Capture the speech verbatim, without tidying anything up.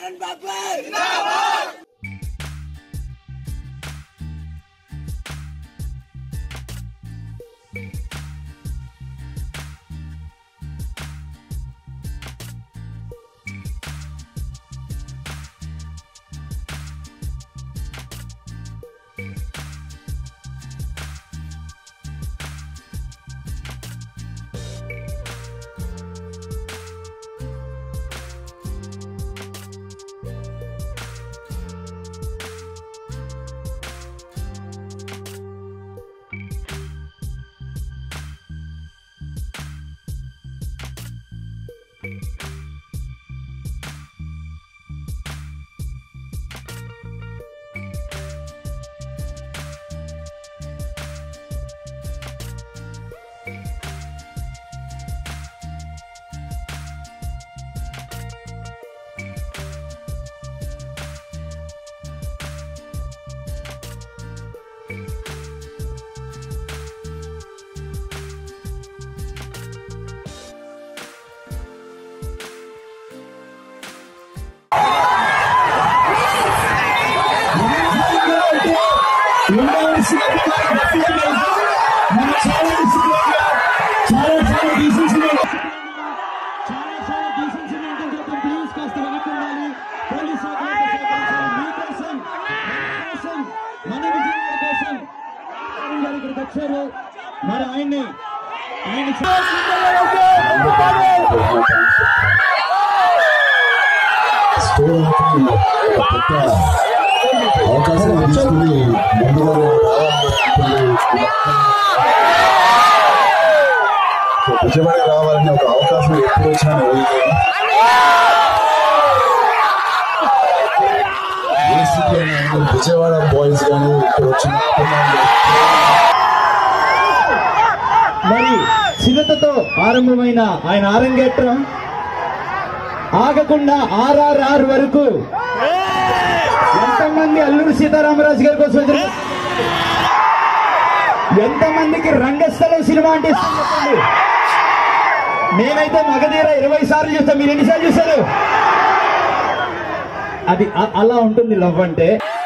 మరి ఆయన్ని ఆయన అవకాశం తీసుకుని విజయవాడ రావాలని ఒక అవకాశం ఎప్పుడు వచ్చినా విజయవాడ బాయ్స్ కానీ ఇప్పుడు వచ్చిన మరి చిరతతో ఆరంభమైన ఆయన ఆరంగేట్రం ఆగకుండా ఆర్ఆర్ఆర్ వరకు ఎంతమంది అల్లూరి సీతారామరాజు గారి కోసం ఎంతమందికి రంగస్థలం సినిమా అంటే చెప్పండి. నేనైతే మగధీర ఇరవై సార్లు చూస్తాను, మీరు ఎన్నిసార్లు చూస్తారు? అది అలా ఉంటుంది లవ్ అంటే.